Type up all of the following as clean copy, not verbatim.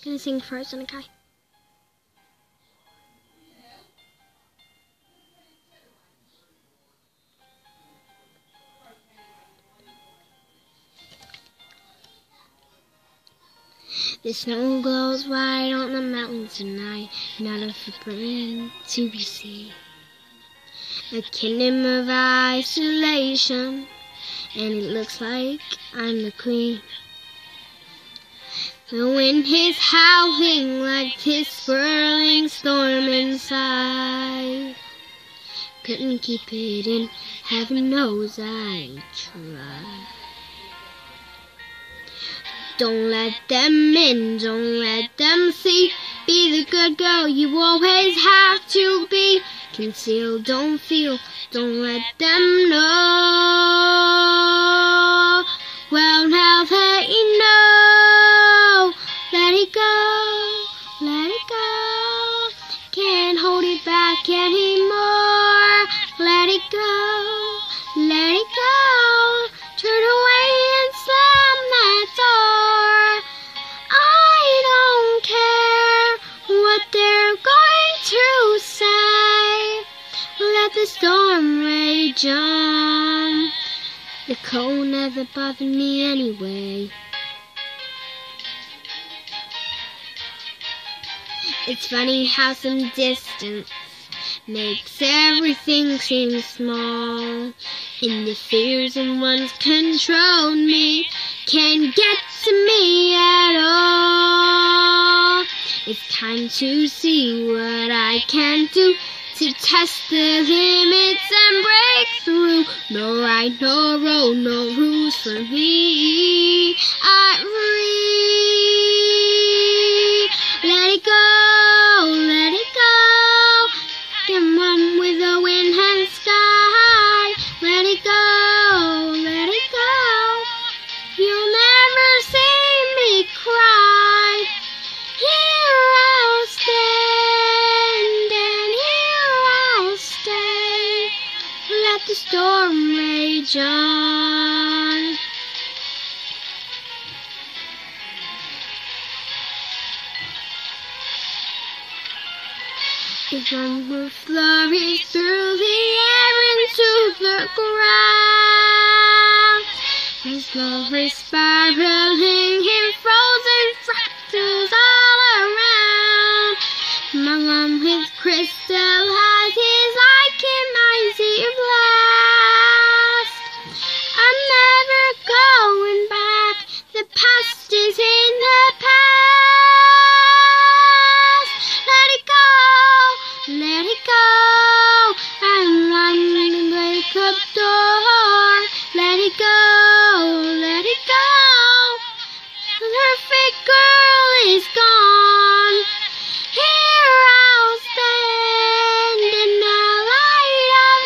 Gonna sing Frozen, okay? The snow glows white on the mountains tonight, not a footprint to be seen. A kingdom of isolation, and it looks like I'm the queen. The wind is howling like this swirling storm inside. Couldn't keep it in, heaven knows I tried. Don't let them in, don't let them see. Be the good girl you always have to be. Conceal, don't feel, don't let them know. Well, now that you know, let it go, let it go. Can't hold it back anymore. Let it go, let it go. Turn away and slam that door. I don't care what they're going to say. Let the storm rage on. The cold never bothered me anyway. It's funny how some distance makes everything seem small. And the fears and once controlled me can't get to me at all. It's time to see what I can do to test the limits and break through. No right, no road, no rules for me. I let it go, let it go. Can run with the wind and sky. Let it go, let it go. You'll never see me cry. Here I'll stand and here I'll stay. Let the storm rage on. The sun will flourish through the air into the ground. There's lovely spiraling in frozen fractals all around. My lung with crystallizes like an icy blast. I'm never going back. The past is in the past. Let it go, let it go. I'm running to break up door. Let it go, let it go. The perfect girl is gone. Here I'll stand in the light of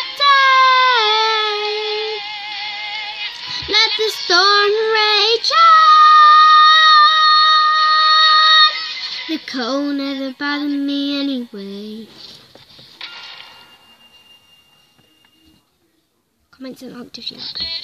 day. Let the storm rage on. The cold never bothered me anyway. Comments and like if you like.